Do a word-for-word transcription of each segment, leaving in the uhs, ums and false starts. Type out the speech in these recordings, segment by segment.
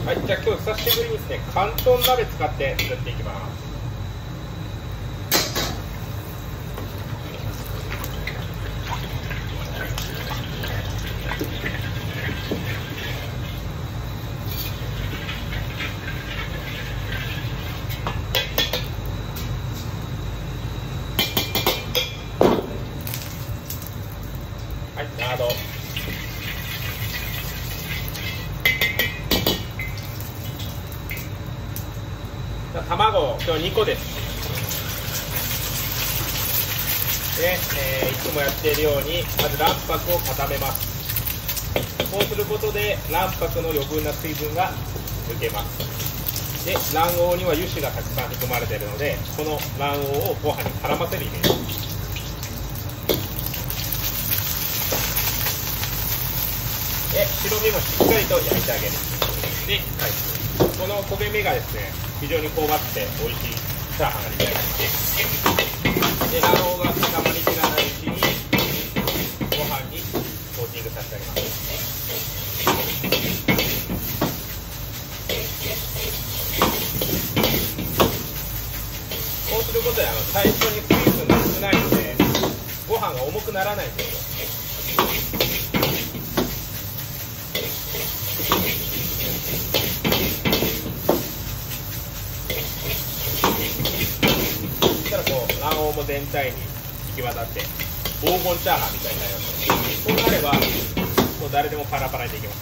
はい、じゃあ今日久しぶりにですね、広東鍋使って作っていきます。はい、ラード。卵、今日にこです。で、えー、いつもやっているように、まず卵白を固めます。こうすることで、卵白の余分な水分が抜けます。で、卵黄には油脂がたくさん含まれているので、この卵黄をご飯に絡ませるイメージ。で、白身もしっかりと焼いてあげる。で、はい、この焦げ目がですね、非常に香ばしくて美味しいチャーハンが出来上がります。で、卵黄が固まりきらないうちにご飯にコーティングさせてあげます。こうすることであの最初に水分が少ないのでご飯が重くならないんですよ。卵黄も全体に行き渡って黄金チャーハンみたいになります。そうなればもう誰でもパラパラにできます。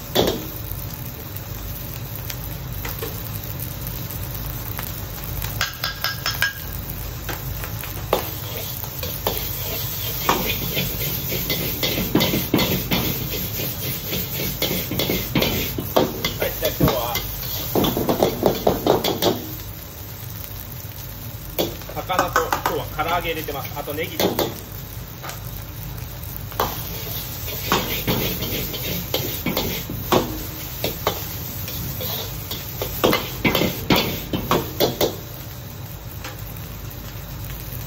はい、じゃあ今日は魚と今日は唐揚げ入れてます。あとネギです。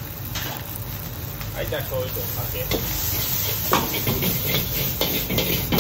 はい、じゃあ醤油とお酒。